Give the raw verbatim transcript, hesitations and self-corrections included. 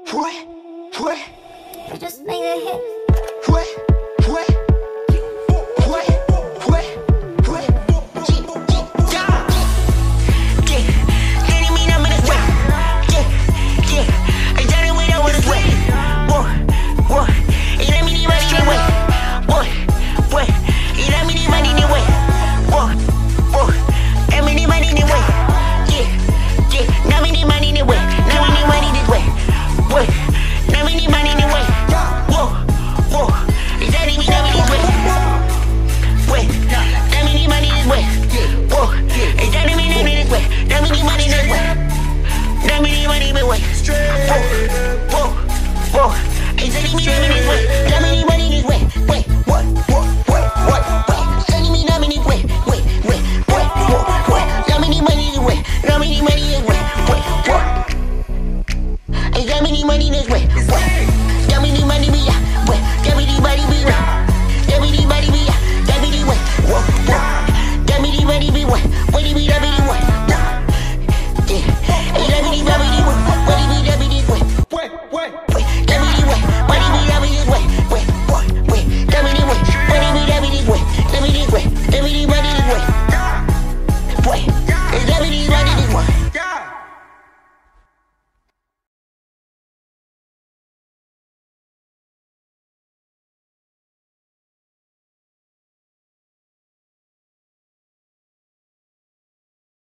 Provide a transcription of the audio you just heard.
What? What? We just made a hit. What? What? What? What? What? Yeah. Yeah. Any mean I'm in his way. Yeah. Yeah. I done it when I was way. Whoa. Whoa. It let me need money anyway. Whoa. Whoa. It let me need money anyway. Whoa. Whoa. Let me need money anyway. Yeah. Yeah. Now me need money anyway. Now me need money this way. Whoa. Now me need money anyway. Whoa. Whoa. Is that me now me this way? Wait. Now me need money this way. Whoa. Is that me now me this way? Now me need money this way. Now me need money this way. Whoa. Whoa. Whoa. Is that me now me this way? Now me need money this way. Wait. What? What? What? What? Wait. That me now me this way. Wait. Wait. Wait. Whoa. Wait. Now me need money this way. Now me need money this way. Wait. What? Is that me need money this way? Wait.